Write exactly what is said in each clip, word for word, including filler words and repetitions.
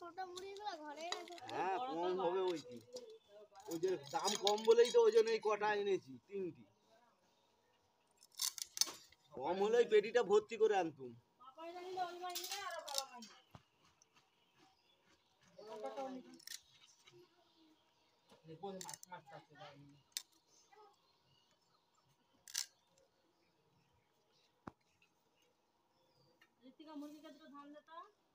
হ্যাঁ কম হবে ওই কি ওই যে দাম কম বলেই তো ওই জন্য এই কটা এনেছি তিনটি কম হলেই পেটিটা ভর্তি করে আনতুম ঋতিকা মুরগিকে দুটো ধান দে তো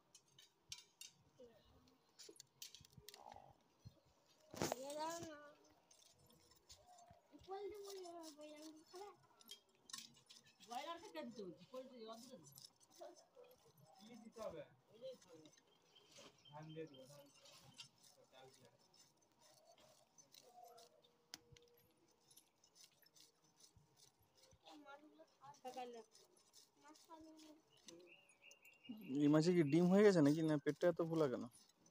ये दाও না পোল্ট্রি মুরগি বইলাম খাবে ব্রয়লারকে কে দিতে বলছি পোল্ট্রি অদূরে কি দিতে হবে এই যে ধান দিয়ে দিও ধান চাল দিয়ে এই মাছে কি ডিম হয়ে গেছে নাকি না পেটটা এত ফোলা কেন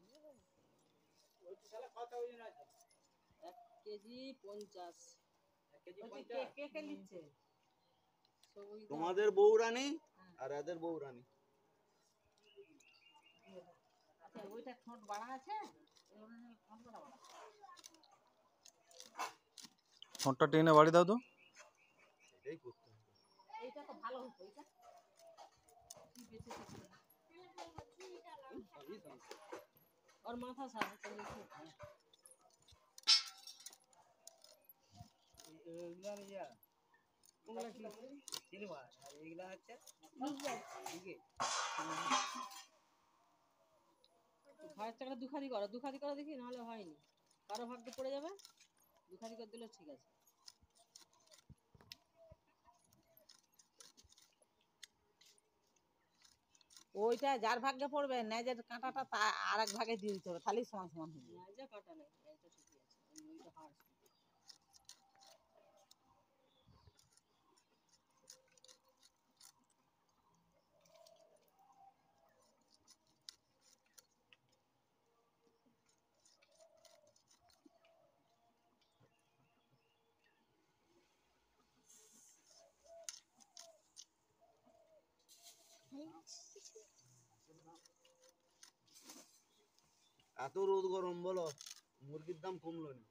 এক কেজি পঞ্চাশ এক কেজি পঞ্চাশ কে কে নিচ্ছে তোমাদের বউরানী আর এদের বউরানী আচ্ছা ওইটা ঠোঁট বাড়া আছে ঠোঁট বাড়া ঠোঁটটা টেনে বাড়ি দাও তো এটাই করতে হবে এইটা তো ভালো হতো এটা কি বেঁচে থাকবে और माथा साफ करने से এগুলা নিয়া কোনগুলা কি সিলভার আর এগুলা হচ্ছে ঠিক ভাইয়ের টাকা দুখানি করো দুখানি করে দেখি নাহলে হয়নি কারো ভাগ্যে পড়ে যাবে দুখানি করে দিলে ঠিক আছে ওইটা যার ভাগ্যে পড়বে নেজের কাঁটাটা তা আরেক ভাগে দিয়ে দিতে হবে তাহলেই সমান সমান হবে নেজে কাঁটা নেই এইটা ঠিকই আছে ওইটা হাড় এত রোদ গরম বলো মুরগির দাম কমলো না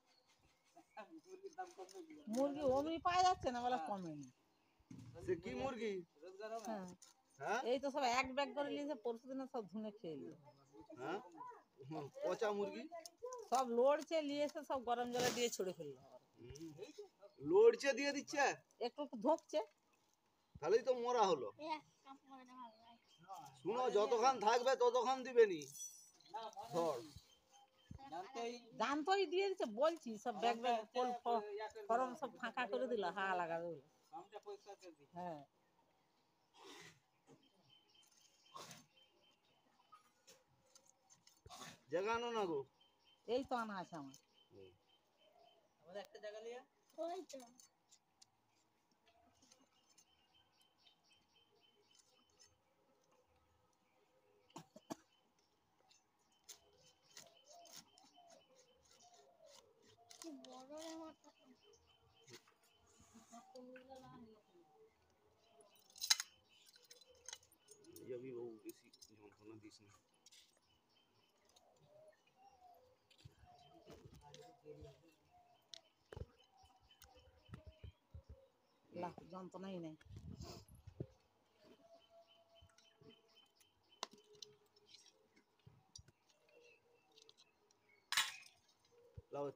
মুরগি অমনি পাওয়া যাচ্ছে না বলে কমেনি সে কি মুরগি হ্যাঁ এই তো সব এক ব্যাগ করে নিয়েছে পরশু দিনে সব ধুনে খেয়ে নিল হ্যাঁ পচা মুরগি সব লড়ছে নিয়েছে সব গরম জলে দিয়ে ছুড়ে ফেললো লড়ছে দিয়ে দিচ্ছে একটু একটু ধোকছে তাহলেই তো মরা হলো শুনো যতক্ষণ থাকবে ততক্ষণ দিবেনি ধর জানতোই দিয়ে দিচ্ছে বলছি সব ব্যাগ ব্যাগ ফরম সব ফাঁকা করে দিল হা লাগাবে হ্যাঁ জায়গা আনো না গো এই তো আনা আছে আমার আমাদের একটা জায়গা নিয়ে ওই তো কি বড় আমার अभी वो बेसी যন্ত্রণা দিস না লা যন্ত্রণাই নেই লাও